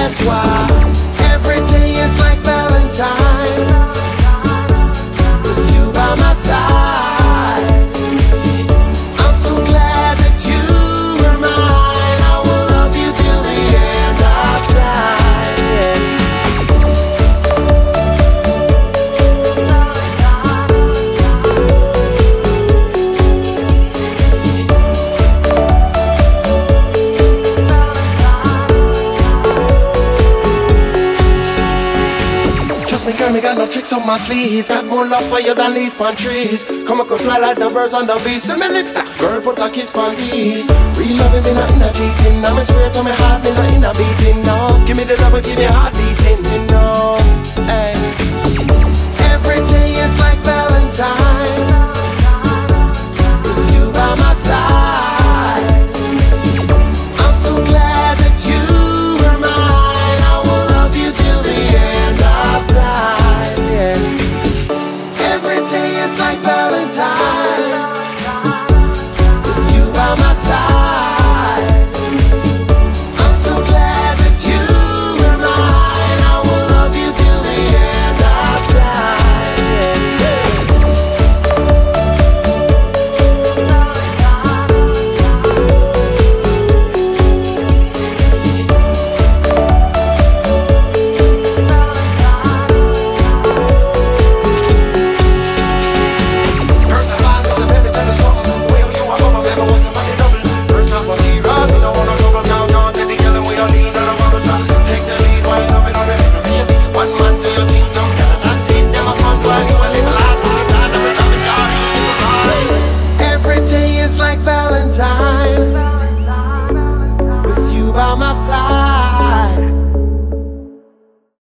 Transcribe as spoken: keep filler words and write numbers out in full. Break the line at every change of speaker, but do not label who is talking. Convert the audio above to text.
that's why every day is like Valentine, with you by my side. I'm so glad that you are mine. I will love you till the end of time, yeah. Girl, me got no tricks on my sleeve. Got more love for you than leaves on trees. Come across fly like the birds on the beach. See me lips, girl, put a kiss on me. Real loving me not in a cheating. I'm a swear to me heart, me not in a beating. No, give me the love and give me a heart beating. You know, hey. Every day is like Valentine, with you by my side. I'm so glad that you are mine. I will love you till the end of time, yeah. Every day is like Valentine, with you by my side. I'm so glad that you are mine. I will love you till the end of time, yeah. First of all, it's a baby, tell us something. Well, you are over, baby, what the money double. First class material, we don't wanna trouble. Down, down, take the yellow, we all lean on the bubble, so take the lead, while I'm in on the baby. One man to your team, some kind of that's it. Them a fun, drive you a little hard, but you can't never love it, God, you are. Every day is like Valentine, with you by my side.